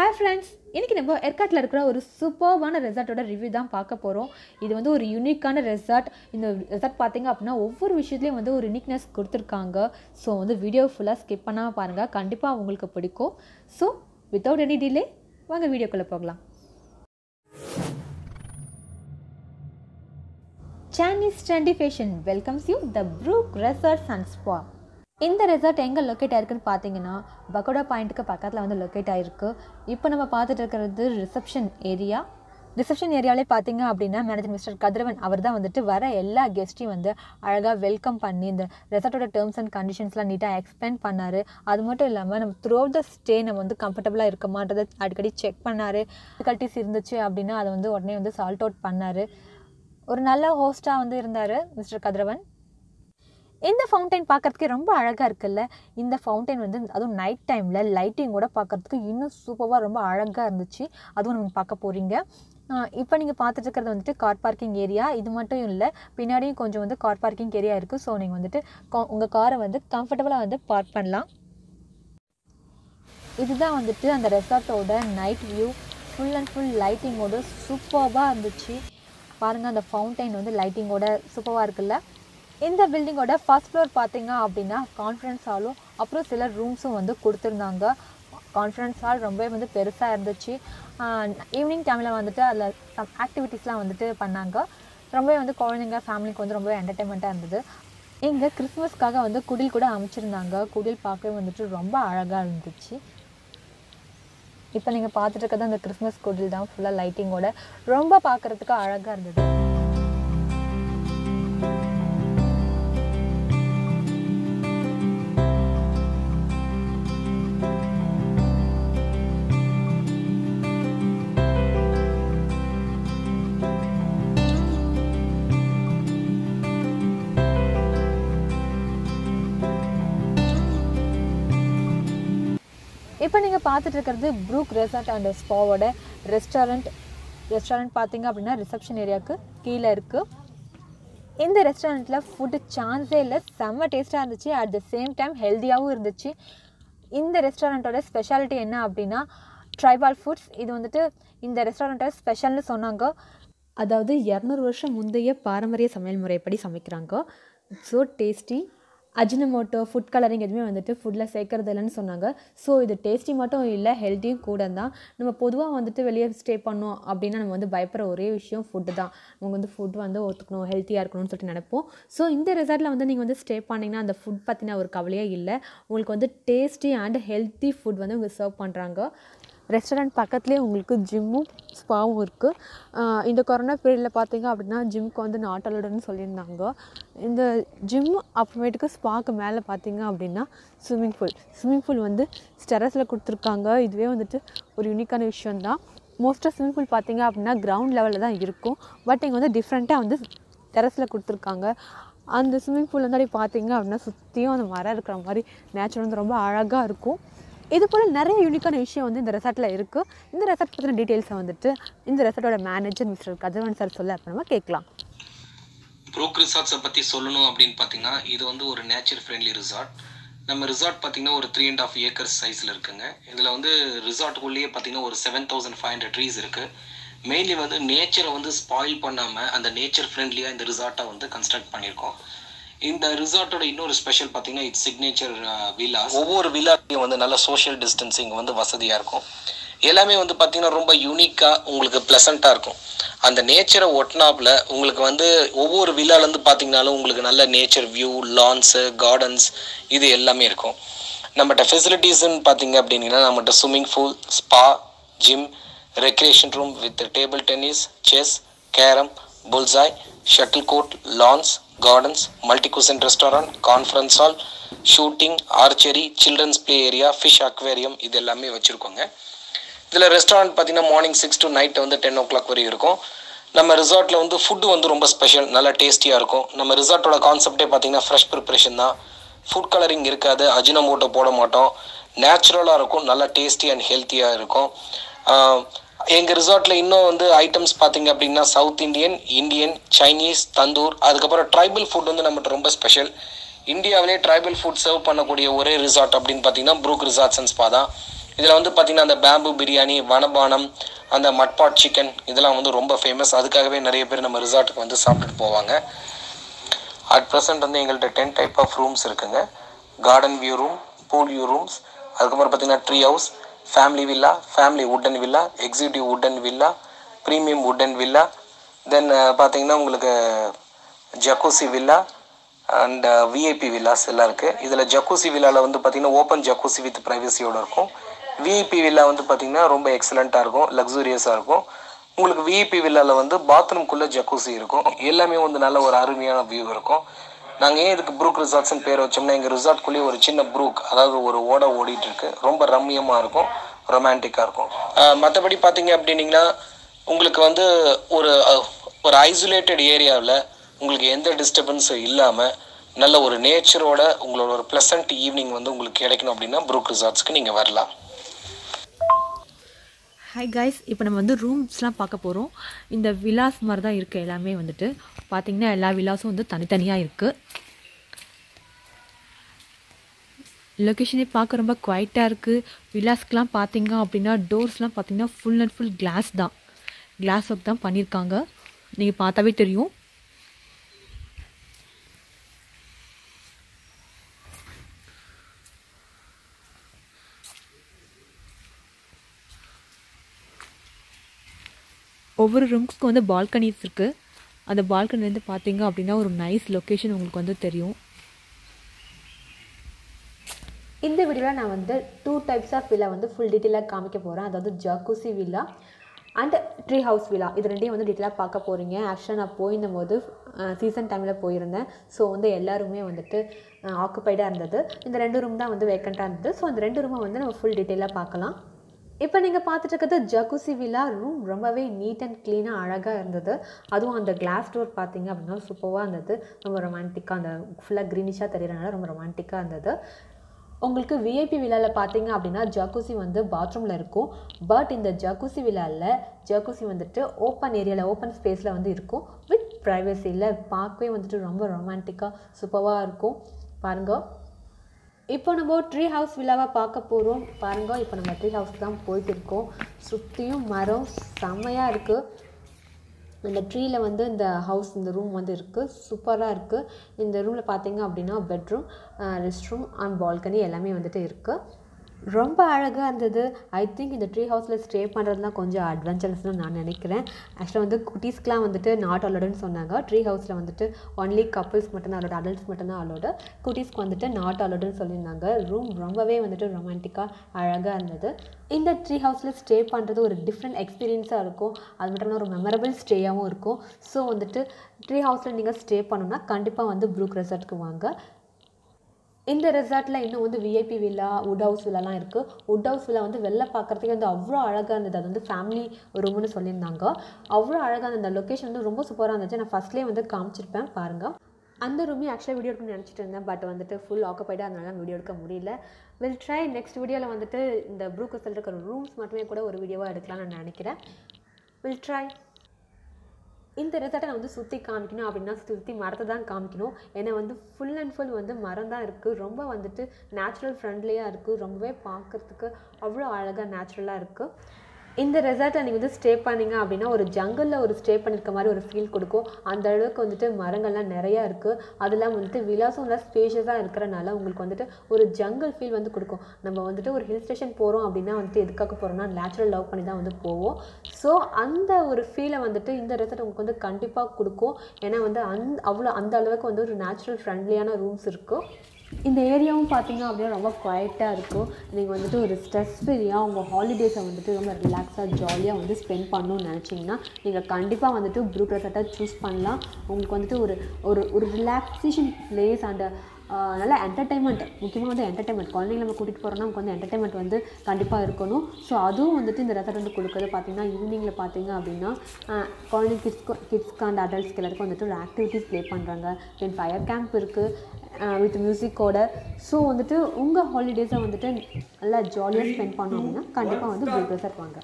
Hi friends, இன்னைக்கு நம்ம ஏர்காட்ல இருக்கிற ஒரு சூப்பர்வான ரெசார்ட்டோட ரிவ்யூ தான் பார்க்க போறோம். இது வந்து ஒரு யூனிக்கான ரெசார்ட். இந்த ரெசார்ட் பாத்தீங்க அப்படினா ஒவ்வொரு விஷயத்துலயும் வந்து ஒரு யூனிக்னஸ் கொடுத்திருக்காங்க. சோ வந்து வீடியோ ஃபுல்லா ஸ்கிப் பண்ணாம பாருங்க. கண்டிப்பா உங்களுக்கு பிடிக்கும். சோ without any delay வாங்க வீடியோக்குள்ள போகலாம். Chinese Trendy Fashion welcomes you the Brook Resorts and Spa. இந்த ரெசார்ட் எங்கே லொக்கேட் ஆயிருக்குன்னு பார்த்தீங்கன்னா பகோடா பாயிண்ட்டுக்கு பக்கத்தில் வந்து லொக்கேட் ஆகிருக்கு. இப்போ நம்ம பார்த்துட்டு இருக்கிறது ரிசப்ஷன் ஏரியாவிலே பார்த்தீங்க அப்படின்னா மேனேஜர் மிஸ்டர் கதிரவன் அவர் தான் வந்துட்டு வர எல்லா கெஸ்ட்டையும் வந்து அழகாக வெல்கம் பண்ணி இந்த ரெசார்ட்டோட டேர்ம்ஸ் அண்ட் கண்டிஷன்ஸ்லாம் நீட்டாக எக்ஸ்பிளைன் பண்ணார். அது மட்டும் இல்லாமல் நம்ம த்ரூ அவுட் த ஸ்டே நம்ம வந்து கம்ஃபர்டபுளாக இருக்குமான்றதை அடிக்கடி செக் பண்ணார். டிஃபிகல்ட்டிஸ் இருந்துச்சு அப்படின்னா அதை வந்து உடனே வந்து சால்ட் அவுட் பண்ணார். ஒரு நல்ல ஹோஸ்ட்டாக வந்து இருந்தார் மிஸ்டர் கதிரவன். இந்த ஃபவுண்டைன் பார்க்குறதுக்கே ரொம்ப அழகாக இருக்குல்ல. இந்த ஃபவுண்டைன் வந்து அதுவும் நைட் டைமில் லைட்டிங்கோட பார்க்குறதுக்கு இன்னும் சூப்பராக ரொம்ப அழகாக இருந்துச்சு. அதுவும் நீங்கள் பார்க்க போகிறீங்க. இப்போ நீங்கள் பார்த்துட்டு இருக்கிறது வந்துட்டு கார் பார்க்கிங் ஏரியா. இது மட்டும் இல்லை, பின்னாடியும் கொஞ்சம் வந்து கார் பார்க்கிங் ஏரியா இருக்குது. ஸோ நீங்கள் வந்துட்டு உங்கள் காரை வந்து கம்ஃபர்டபுளாக வந்து பார்க் பண்ணலாம். இதுதான் வந்துட்டு அந்த ரெசார்ட்டோட night view. Full and full லைட்டிங்கோட சூப்பராக இருந்துச்சு. பாருங்கள், அந்த ஃபவுண்டைன் வந்து லைட்டிங்கோட சூப்பராக இருக்குல்ல. இந்த பில்டிங்கோட ஃபர்ஸ்ட் ஃப்ளோர் பார்த்தீங்க அப்படின்னா கான்ஃபரன்ஸ் ஹாலும் அப்புறம் சில ரூம்ஸும் வந்து கொடுத்துருந்தாங்க. கான்ஃபரன்ஸ் ஹால் ரொம்பவே வந்து பெருசாக இருந்துச்சு. ஈவினிங் டைமில் வந்துட்டு அதில் சம் ஆக்டிவிட்டீஸ்லாம் வந்துட்டு பண்ணாங்க. ரொம்பவே வந்து குழந்தைங்க ஃபேமிலிக்கு வந்து ரொம்பவே என்டர்டெயின்மெண்ட்டாக இருந்தது. இங்கே கிறிஸ்மஸ்க்காக வந்து குடில் கூட அமைச்சிருந்தாங்க. குடில் பார்க்கவே வந்துட்டு ரொம்ப அழகாக இருந்துச்சு. இப்போ நீங்கள் பார்த்துட்டு இருக்கிறது அந்த கிறிஸ்மஸ் குடில் தான். ஃபுல்லாக லைட்டிங்கோட ரொம்ப பார்க்குறதுக்கு அழகாக இருந்தது. இப்போ நீங்கள் பார்த்துட்டு இருக்கிறது ப்ரூக் ரெசார்ட் அண்ட் ஸ்பாவோட ரெஸ்டாரண்ட் பார்த்தீங்க அப்படின்னா ரிசப்ஷன் ஏரியாவுக்கு கீழே இருக்குது. இந்த ரெஸ்டாரண்ட்டில் ஃபுட்டு சான்ஸே இல்லை, செம்ம டேஸ்ட்டாக இருந்துச்சு. அட் த சேம் டைம் ஹெல்த்தியாகவும் இருந்துச்சு. இந்த ரெஸ்டாரண்ட்டோட ஸ்பெஷாலிட்டி என்ன அப்படின்னா ட்ரைபல் ஃபுட்ஸ். இது வந்துட்டு இந்த ரெஸ்டாரண்ட்டோட ஸ்பெஷல்னு சொன்னாங்க. அதாவது 200 வருஷம் முந்தைய பாரம்பரிய சமையல் முறைப்படி சமைக்கிறாங்க. So tasty. Ajinomoto, food colouring எதுவுமே வந்துட்டு ஃபுட்டில் சேர்க்கறது இல்லைன்னு சொன்னாங்க. ஸோ இது டேஸ்டி மட்டும் இல்லை, ஹெல்த்தியும் கூட தான். நம்ம பொதுவாக வந்துட்டு வெளியே ஸ்டே பண்ணோம் அப்படின்னா நம்ம வந்து பயப்படுற ஒரே விஷயம் ஃபுட்டு தான். அவங்க வந்து ஃபுட் வந்து ஒத்துக்கணும், ஹெல்த்தியாக இருக்கணும்னு சொல்லிட்டு நினைப்போம். ஸோ இந்த ரெசார்ட்டில் வந்து நீங்கள் வந்து ஸ்டே பண்ணிங்கன்னா அந்த ஃபுட் பற்றின ஒரு கவலையே இல்லை. உங்களுக்கு வந்து டேஸ்டி அண்ட் ஹெல்த்தி ஃபுட் வந்து உங்களுக்கு சர்வ் பண்ணுறாங்க. ரெஸ்டாரண்ட் பக்கத்துலேயே உங்களுக்கு ஜிம்மும் ஸ்பாவும் இருக்குது. இந்த கொரோனா பீரியடில் பார்த்தீங்க அப்படின்னா ஜிம்முக்கு வந்து நாட் அலோடுன்னு சொல்லியிருந்தாங்க. இந்த ஜிம் அப்புறமேட்டுக்கு ஸ்பாக்கு மேலே பார்த்தீங்க அப்படின்னா ஸ்விம்மிங் பூல் வந்து டெரஸில் கொடுத்துருக்காங்க. இதுவே வந்துட்டு ஒரு யூனிக்கான விஷயந்தான். மோஸ்ட்டாக ஸ்விம்மிங் பூல் பார்த்தீங்க அப்படின்னா கிரவுண்ட் லெவலில் தான் இருக்கும். பட் இங்கே வந்து டிஃப்ரெண்ட்டாக வந்து டெரஸில் கொடுத்துருக்காங்க. அந்த ஸ்விம்மிங் பூல் வந்து அப்படி பார்த்தீங்க அப்படின்னா சுற்றியும் அந்த மரம் இருக்கிற மாதிரி நேச்சுரல் வந்து ரொம்ப அழகாக இருக்கும். இது போல் நிறைய யூனிக்கான விஷயம் வந்து இந்த ரெசார்ட்டில் இருக்குது. இந்த ரெசார்ட் பற்றின டீட்டெயில்ஸை வந்துட்டு இந்த ரெசார்ட்டோட மேனேஜர் மிஸ்டர் கதிரவன் சார் சொல்ல அப்போ நம்ம கேட்கலாம். ப்ரூக் ரிசார்ட்ஸை பற்றி சொல்லணும் அப்படின்னு பார்த்தீங்கன்னா இது வந்து ஒரு நேச்சர் ஃப்ரெண்ட்லி ரிசார்ட். நம்ம ரிசார்ட் பார்த்தீங்கன்னா ஒரு 3.5 ஏக்கர்ஸ் சைஸில் இருக்குங்க. இதில் வந்து ரிசார்ட்டுக்குள்ளேயே பார்த்தீங்கன்னா ஒரு 7,500 ட்ரீஸ் இருக்குது. மெயின்லி வந்து நேச்சரை வந்து ஸ்பாயில் பண்ணாமல் அந்த நேச்சர் ஃப்ரெண்ட்லியாக இந்த ரிசார்ட்டை வந்து கன்ஸ்ட்ரக்ட் பண்ணியிருக்கோம். இந்த ரிசார்ட்டோட இன்னொரு ஸ்பெஷல் பார்த்தீங்கன்னா இட்ஸ் சிக்னேச்சர் வில்லா. ஒவ்வொரு வில்லாலையும் வந்து நல்ல சோஷியல் டிஸ்டன்சிங் வந்து வசதியாக இருக்கும். எல்லாமே வந்து பார்த்தீங்கன்னா ரொம்ப யூனிக்காக உங்களுக்கு ப்ளசண்ட்டாக இருக்கும். அந்த நேச்சரை ஒட்டினாப்பில் உங்களுக்கு வந்து ஒவ்வொரு வில்லாலேருந்து பார்த்தீங்கன்னாலும் உங்களுக்கு நல்ல நேச்சர் வியூ, லான்ஸு, கார்டன்ஸ் இது எல்லாமே இருக்கும். நம்மகிட்ட ஃபெசிலிட்டிஸ்ன்னு பார்த்தீங்க அப்படின்னா நம்மகிட்ட swimming pool, spa, gym, recreation room with table tennis, chess, carrom, bullseye, shuttle court, lawns, gardens, multi cuisine restaurant, conference hall, shooting, archery, children's play area, fish aquarium இது எல்லாமே வச்சுருக்கோங்க. இதில் ரெஸ்டாரண்ட் பார்த்தீங்கன்னா மார்னிங் 6 to நைட் வந்து 10 o'clock வரையும் இருக்கும். நம்ம ரிசார்ட்டில் வந்து food வந்து ரொம்ப ஸ்பெஷல், நல்லா டேஸ்டியாக இருக்கும். நம்ம ரிசார்ட்டோட கான்செப்டே பார்த்தீங்கன்னா ஃப்ரெஷ் ப்ரிப்ரேஷன் தான். ஃபுட் கலரிங் இருக்காது, அஜினமோட்டோ போட மாட்டோம். நேச்சுரலாக இருக்கும், நல்லா டேஸ்டி அண்ட் ஹெல்த்தியாக இருக்கும். எங்கள் ரிசார்ட்டில் இன்னும் வந்து ஐட்டம்ஸ் பார்த்தீங்க அப்படின்னா சவுத் இந்தியன், சைனீஸ், தந்தூர், அதுக்கப்புறம் ட்ரைபல் ஃபுட் வந்து நம்மகிட்ட ரொம்ப ஸ்பெஷல். இந்தியாவிலே ட்ரைபல் ஃபுட் சர்வ் பண்ணக்கூடிய ஒரே ரிசார்ட் அப்படின்னு பார்த்தீங்கன்னா ப்ரூக் ரிசார்ட்ஸ் அண்ட் ஸ்பா தான். இதில் வந்து பார்த்திங்கன்னா அந்த பேம்பு பிரியாணி, வனபானம், அந்த மட்பாட் சிக்கன் இதெல்லாம் வந்து ரொம்ப ஃபேமஸ். அதுக்காகவே நிறைய பேர் நம்ம ரிசார்ட்டுக்கு வந்து சாப்பிட்டுட்டு போவாங்க. அட் ப்ரெசென்ட் வந்து எங்கள்கிட்ட 10 டைப் ஆஃப் ரூம்ஸ் இருக்குங்க. Garden view room, pool view rooms, அதுக்கப்புறம் பார்த்திங்கன்னா tree house, family villa, family wooden villa, executive wooden villa, premium wooden villa, then பார்த்திங்கன்னா உங்களுக்கு jacuzzi villa and VIP villas எல்லாம் இருக்குது. இதில் ஜக்கூசி வில்லாவில் வந்து பார்த்திங்கன்னா ஓப்பன் ஜக்கூசி வித் ப்ரைவசியோடு இருக்கும். விஐபி வில்லா வந்து பார்த்திங்கன்னா ரொம்ப எக்ஸலண்ட்டாக இருக்கும், லக்ஸூரியஸாக இருக்கும். உங்களுக்கு விஐபி வில்லாவில் வந்து பாத்ரூம்குள்ளே ஜக்கூசி இருக்கும். எல்லாமே வந்து நல்ல ஒரு அருமையான வியூ இருக்கும். நாங்கள் ஏன் இதுக்கு ப்ரூக் ரிசார்ட்ஸ்னு பேர் வச்சோம்னா, எங்கள் ரிசார்ட்குள்ளேயே ஒரு சின்ன ப்ரூக், அதாவது ஒரு ஓடை ஓடிட்டுருக்கு. ரொம்ப ரம்மியமாக இருக்கும், ரொமான்டிக்காக இருக்கும். மற்றபடி பார்த்திங்க அப்படின்னிங்கன்னா உங்களுக்கு வந்து ஒரு ஐசோலேட்டட் ஏரியாவில் உங்களுக்கு எந்த டிஸ்டர்பன்ஸும் இல்லாமல் நல்ல ஒரு நேச்சரோட உங்களோட ஒரு ப்ளசன்ட் ஈவினிங் வந்து உங்களுக்கு கிடைக்கணும் அப்படின்னா ப்ரூக் ரிசார்ட்ஸ்க்கு நீங்கள் வரலாம். ஹாய் கைஸ், இப்போ நம்ம வந்து ரூம்ஸ்லாம் பார்க்க போகிறோம். இந்த வில்லாஸ் மாதிரி தான் இருக்குது எல்லாமே வந்துட்டு. பார்த்திங்கன்னா எல்லா வில்லாஸும் வந்து தனித்தனியாக இருக்குது. லொக்கேஷனே பார்க்க ரொம்ப குவைட்டாக இருக்குது. வில்லாஸ்க்கெலாம் பார்த்திங்க அப்படின்னா டோர்ஸ்லாம் பார்த்திங்கன்னா ஃபுல் அண்ட் ஃபுல் கிளாஸ் தான், கிளாஸ் ஒர்க் தான் பண்ணியிருக்காங்க. நீங்கள் பார்த்தாவே தெரியும். ஒவ்வொரு ரூம்ஸ்க்கும் வந்து பால்கனிஸ் இருக்குது. அந்த பால்கனிலேருந்து பார்த்தீங்க அப்படின்னா ஒரு நைஸ் லொக்கேஷன் உங்களுக்கு வந்து தெரியும். இந்த வீடியோவில் நான் வந்து 2 டைப்ஸ் ஆஃப் வில்லா வந்து ஃபுல் டீட்டெயிலாக காமிக்க போகிறேன். அதாவது jacuzzi villa and tree house villa. இது ரெண்டையும் வந்து டீட்டெயிலாக பார்க்க போகிறீங்க. ஆக்சுவலாக நான் போயிருந்தபோது சீசன் டைமில் போயிருந்தேன். ஸோ வந்து எல்லாருமே வந்துட்டு ஆக்குப்பைடாக இருந்தது. இந்த 2 ரூம் தான் வந்து வேக்கண்ட்டாக இருந்தது. ஸோ அந்த 2 ரூமை வந்து நம்ம ஃபுல் டீட்டெயிலாக பார்க்கலாம். இப்போ நீங்கள் பார்த்துட்டு இருக்கிறது ஜக்கூசி வில்லா ரூம். ரொம்பவே நீட் அண்ட் க்ளீனாக அழகாக இருந்தது. அதுவும் அந்த கிளாஸ் டோர் பார்த்தீங்க அப்படின்னா சூப்பராக இருந்தது. ரொம்ப ரொமான்டிக்காக, அந்த ஃபுல்லாக க்ரீனிஷாக தெரியறதுனால ரொம்ப ரொமான்டிக்காக இருந்தது. உங்களுக்கு விஐபி வில்லாவில் பார்த்தீங்க அப்படின்னா ஜக்கூசி வந்து பாத்ரூமில் இருக்கும். பட் இந்த ஜக்கூசி வில்லாவில் ஜக்கூசி வந்துட்டு ஓப்பன் ஏரியாவில், ஓப்பன் ஸ்பேஸில் வந்து இருக்கும் வித் ப்ரைவசியில். பார்க்கவே வந்துட்டு ரொம்ப ரொமான்டிக்காக சூப்பராக இருக்கும். பாருங்கள், இப்போ நம்ம ட்ரீ ஹவுஸ் வில்லாவை பார்க்க போகிறோம். பாருங்கள், இப்போ நம்ம ட்ரீ ஹவுஸ் தான் போயிட்டு இருக்கோம். சுற்றியும் மரம் செம்மையாக இருக்குது. இந்த ட்ரீயில் வந்து இந்த ஹவுஸ், இந்த ரூம் வந்து இருக்குது, சூப்பராக இருக்குது. இந்த ரூமில் பார்த்தீங்க அப்படின்னா bedroom, rest room and balcony எல்லாமே வந்துட்டு இருக்குது. ரொம்ப அழகாக இருந்தது. ஐ திங்க் இந்த ட்ரீ ஹவுஸில் ஸ்டே பண்ணுறதுலாம் கொஞ்சம் அட்வென்ச்சரஸ்னு நான் நினைக்கிறேன். ஆக்சுவலாக வந்து குட்டீஸ்க்கெலாம் வந்துட்டு நாட் அலோடுன்னு சொன்னாங்க. ட்ரீ ஹவுஸில் வந்துட்டு ஒன்லி கப்புள்ஸ் மட்டும்தான் அலோடு, அடல்ட்ஸ் மட்டும்தான் அலோடு. குட்டீஸ்க்கு வந்துட்டு நாட் அலோடுன்னு சொல்லியிருந்தாங்க. ரூம் ரொம்பவே வந்துட்டு ரொமான்டிக்காக அழகாக இருந்தது. இந்த ட்ரீ ஹவுஸில் ஸ்டே பண்ணுறது ஒரு டிஃப்ரெண்ட் எக்ஸ்பீரியன்ஸாக இருக்கும். அது மட்டும் இல்லாமல் ஒரு மெமரபிள் ஸ்டேயாகவும் இருக்கும். ஸோ வந்துட்டு ட்ரீ ஹவுஸில் நீங்கள் ஸ்டே பண்ணணும்னா கண்டிப்பாக வந்து ப்ரூக் ரெசார்ட்டுக்கு வாங்க. இந்த ரெசார்ட்டில் இன்னும் வந்து விஐபி வில்லா, வுட் ஹவுஸ் வில்லாலாம் இருக்குது. வுட் ஹவுஸ் வில்லா வந்து வெளில பார்க்குறதுக்கு வந்து அவ்வளோ அழகாக இருந்தது. அது வந்து ஃபேமிலி ரூம்னு சொல்லியிருந்தாங்க. அவ்வளோ அழகாக இருந்தது. அந்த லொக்கேஷன் வந்து ரொம்ப சூப்பராக இருந்துச்சு. நான் ஃபஸ்ட்லேயே வந்து காமிச்சிருப்பேன் பாருங்கள். அந்த ரூமே ஆக்சுவலாக வீடியோ எடுக்கணும்னு நினச்சிட்டு இருந்தேன். பட் வந்துட்டு ஃபுல் ஆக்குப்பைடாக அதனால வீடியோ எடுக்க முடியல. வில் ட்ரை நெக்ஸ்ட் வீடியோவில் வந்துட்டு இந்த ப்ரூக் ரெசார்ட்டில் இருக்கிற ரூம்ஸ் மட்டுமே கூட ஒரு வீடியோவாக எடுக்கலாம்னு நான் நினைக்கிறேன். Will try. இந்த ரெசார்ட்டை நான் வந்து சுற்றி காமிக்கணும் அப்படின்னா சுற்றி மரத்தை தான் காமிக்கணும். ஏன்னா வந்து ஃபுல் அண்ட் ஃபுல் வந்து மரம் தான் இருக்குது. ரொம்ப வந்துட்டு நேச்சுரல் ஃப்ரெண்ட்லியாக இருக்குது. ரொம்பவே பார்க்குறதுக்கு அவ்வளோ அழகாக நேச்சுரலாக இருக்குது. இந்த ரெசார்ட்டில் நீங்கள் வந்து ஸ்டே பண்ணிங்க அப்படின்னா ஒரு ஜங்கிளில் ஒரு ஸ்டே பண்ணியிருக்க மாதிரி ஒரு ஃபீல் கொடுக்கும். அந்த அளவுக்கு வந்துட்டு மரங்கள்லாம் நிறையா இருக்குது. அதெல்லாம் வந்துட்டு விலாசம் இல்லை ஸ்பேஷியஸாக இருக்கிறனால உங்களுக்கு வந்துட்டு ஒரு ஜங்கிள் ஃபீல் வந்து கொடுக்கும். நம்ம வந்துட்டு ஒரு ஹில் ஸ்டேஷன் போகிறோம் அப்படின்னா வந்துட்டு எதுக்காக போகிறோம்னா நேச்சுரல் லவ் பண்ணி தான் வந்து போவோம். ஸோ அந்த ஒரு ஃபீலை வந்துட்டு இந்த ரெசார்ட் உங்களுக்கு வந்து கண்டிப்பாக கொடுக்கும். ஏன்னா வந்து அந்த அளவுக்கு வந்து ஒரு நேச்சுரல் ஃப்ரெண்ட்லியான ரூம்ஸ் இருக்கும். இந்த ஏரியாவும் பார்த்தீங்க அப்படின்னா ரொம்ப குவைட்டாக இருக்கும். நீங்கள் வந்துட்டு ஒரு ஸ்ட்ரெஸ் ஃப்ரீயாக உங்கள் ஹாலிடேஸை வந்துட்டு ரொம்ப ரிலாக்ஸாக ஜாலியாக வந்து ஸ்பெண்ட் பண்ணணும்னு நினச்சிங்கன்னா நீங்கள் கண்டிப்பாக வந்துட்டு ப்ரூக் ரெசார்ட்டை சூஸ் பண்ணலாம். உங்களுக்கு வந்துட்டு ஒரு ரிலாக்ஸேஷன் பிளேஸ் அண்ட் நல்ல என்டர்டைன்மெண்ட், முக்கியமாக வந்து என்டர்டைன்மெண்ட். குழந்தைங்க நம்ம கூட்டிகிட்டு போகிறோம்னா நமக்கு வந்து என்டர்டைன்மெண்ட் வந்து கண்டிப்பாக இருக்கணும். ஸோ அதுவும் வந்துட்டு இந்த ரெசார்ட் வந்து கொடுக்குறது பார்த்தீங்கன்னா ஈவினிங்கில் பார்த்தீங்க அப்படின்னா குழந்தைங்க கிட்ஸ்க்கு அண்ட் அடல்ட்ஸ்க்கு எல்லாத்துக்கும் வந்துட்டு ஒரு ஆக்டிவிட்டீஸ் ப்ளே பண்ணுறாங்க. தென் ஃபயர் கேம்ப் இருக்குது வித் மியூசிக்கோட. ஸோ வந்துட்டு உங்கள் ஹாலிடேஸை வந்துட்டு நல்லா ஜாலியாக ஸ்பெண்ட் பண்ணோம் அப்படின்னா கண்டிப்பாக வந்து ப்ரூக் ரெசார்ட் வாங்க.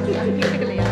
கேட்கலையா?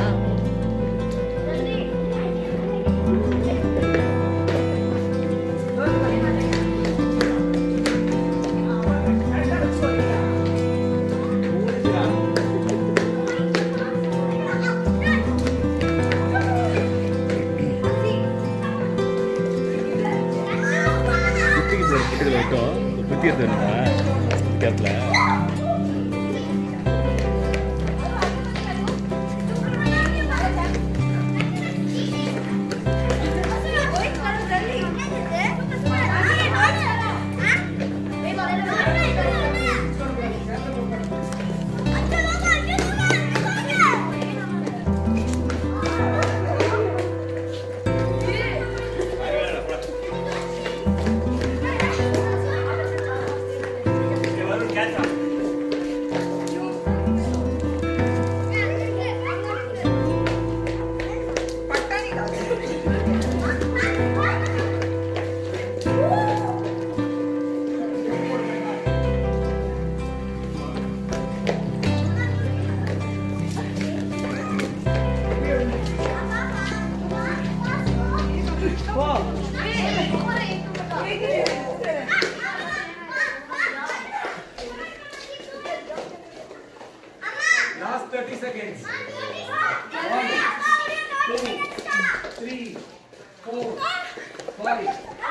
Last 30 seconds. 1, 2, 3, 4, 5,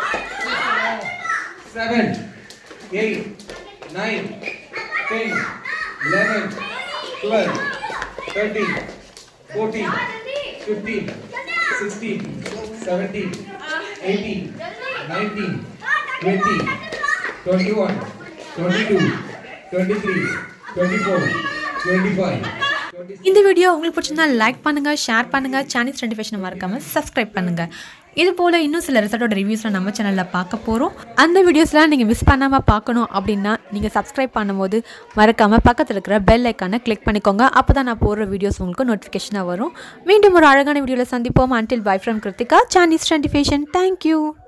6, 7, 8, 9, 10, 11, 12, 13, 14, 15, 16, 17, 18, 19, 20, 21, 22, 23, 24, 25. இந்த வீடியோ உங்களுக்கு பிடிச்சிருந்தா லைக் பண்ணுங்கள், ஷேர் பண்ணுங்கள், சாய்னிஸ் ரெண்டிஃபேஷனை மறக்காமல் சப்ஸ்கிரைப் பண்ணுங்கள். இது போல் இன்னும் சில ரிசார்ட்டோட ரிவ்யூஸ்லாம் நம்ம சேனலில் பார்க்க போகிறோம். அந்த வீடியோஸ்லாம் நீங்கள் மிஸ் பண்ணாமல் பார்க்கணும் அப்படின்னா நீங்கள் சப்ஸ்கிரைப் பண்ணும்போது மறக்காமல் பக்கத்தில் இருக்கிற பெல் ஐக்கானை கிளிக் பண்ணிக்கோங்க. அப்போ தான் நான் போடுற வீடியோஸ் உங்களுக்கு நோட்டிஃபிகேஷனாக வரும். மீண்டும் ஒரு அழகான வீடியோவில் சந்திப்போம். Until bye from Kritika, Chinese Rendification. Thank you.